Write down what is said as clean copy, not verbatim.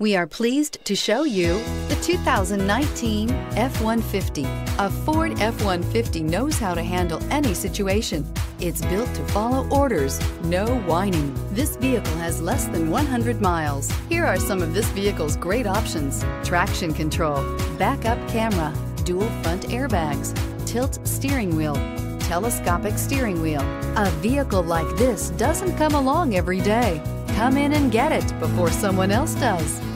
We are pleased to show you the 2019 F-150. A Ford F-150 knows how to handle any situation. It's built to follow orders, no whining. This vehicle has less than 100 miles. Here are some of this vehicle's great options: traction control, backup camera, dual front airbags, tilt steering wheel, telescopic steering wheel. A vehicle like this doesn't come along every day. Come in and get it before someone else does.